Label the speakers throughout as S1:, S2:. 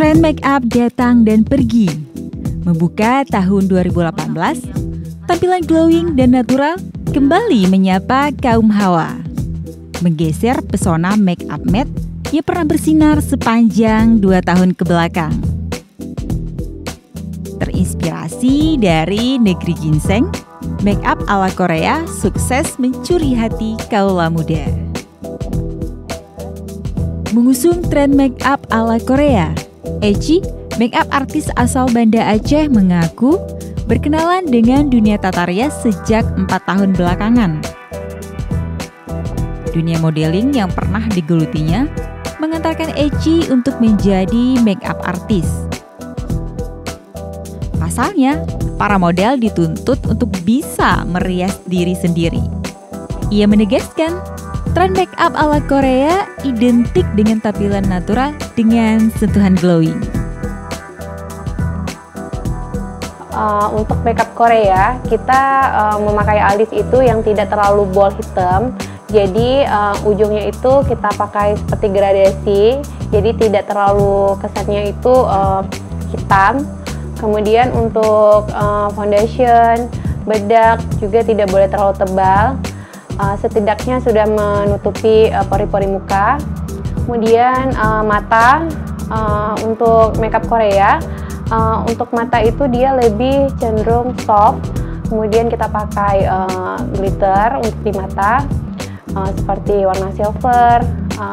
S1: Tren make up datang dan pergi. Membuka tahun 2018, tampilan glowing dan natural kembali menyapa kaum hawa. Menggeser pesona make up matte yang pernah bersinar sepanjang 2 tahun ke belakang. Terinspirasi dari negeri ginseng, make up ala Korea sukses mencuri hati kaula muda. Mengusung tren make up ala Korea, Eci, make up artis asal Banda Aceh, mengaku berkenalan dengan dunia tata rias sejak 4 tahun belakangan. Dunia modeling yang pernah digelutinya mengantarkan Eci untuk menjadi make up artis. Pasalnya, para model dituntut untuk bisa merias diri sendiri. Ia menegaskan, tren make up ala Korea identik dengan tampilan natural dengan sentuhan glowing.
S2: Untuk makeup Korea, kita memakai alis itu yang tidak terlalu bold hitam. Jadi ujungnya itu kita pakai seperti gradasi. Jadi tidak terlalu kesannya itu hitam. Kemudian untuk foundation, bedak juga tidak boleh terlalu tebal. Setidaknya sudah menutupi pori-pori muka. Kemudian mata, untuk makeup Korea, untuk mata itu dia lebih cenderung soft. Kemudian kita pakai glitter untuk di mata, seperti warna silver,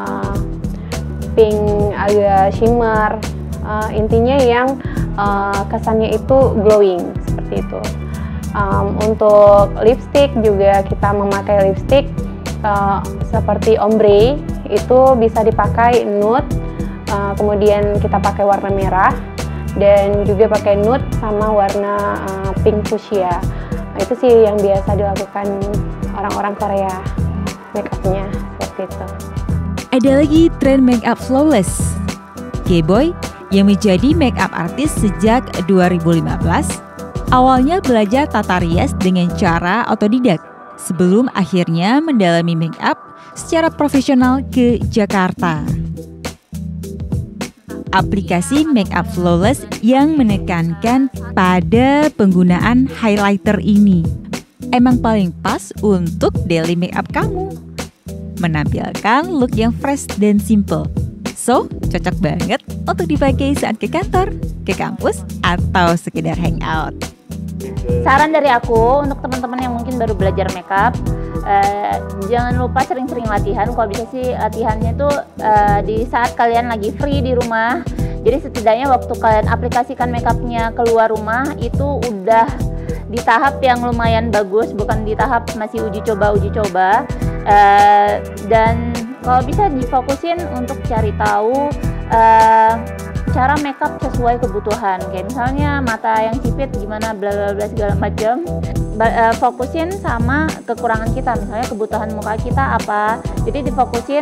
S2: pink agak shimmer. Intinya yang kesannya itu glowing seperti itu. Untuk lipstick juga kita memakai lipstick seperti ombre, itu bisa dipakai nude, kemudian kita pakai warna merah dan juga pakai nude sama warna pink fuchsia. Itu sih yang biasa dilakukan orang-orang Korea make up-nya seperti itu.
S1: Ada lagi tren make up flawless. G-Boy yang menjadi make up artis sejak 2015, awalnya belajar tata rias dengan cara otodidak sebelum akhirnya mendalami make up secara profesional ke Jakarta. Aplikasi make up flawless yang menekankan pada penggunaan highlighter ini emang paling pas untuk daily make up kamu. Menampilkan look yang fresh dan simple. So, cocok banget untuk dipakai saat ke kantor, ke kampus, atau sekedar hangout.
S3: Saran dari aku untuk teman-teman yang mungkin baru belajar makeup, jangan lupa sering-sering latihan. Kalau bisa sih latihannya itu di saat kalian lagi free di rumah. Jadi setidaknya waktu kalian aplikasikan makeupnya keluar rumah itu udah di tahap yang lumayan bagus, bukan di tahap masih uji coba. Dan kalau bisa difokusin untuk cari tahu cara makeup sesuai kebutuhan. Kayak misalnya mata yang sipit gimana, bla bla bla segala macam. Fokusin sama kekurangan kita, misalnya kebutuhan muka kita apa. Jadi difokusin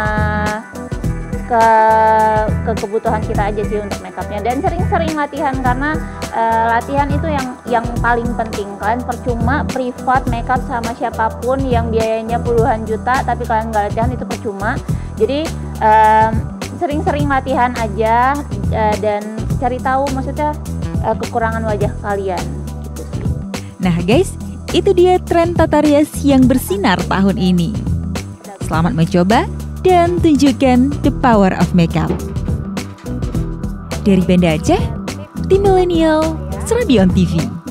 S3: ke kebutuhan kita aja sih untuk makeupnya. Dan sering-sering latihan, karena latihan itu yang paling penting. Kalian percuma privat makeup sama siapapun yang biayanya puluhan juta, tapi kalian nggak latihan itu percuma. Jadi sering-sering latihan aja dan cari tahu maksudnya kekurangan wajah kalian.
S1: Nah guys, itu dia tren tata rias yang bersinar tahun ini. Selamat mencoba dan tunjukkan the power of makeup. Dari Banda Aceh, tim milenial, Serabion TV.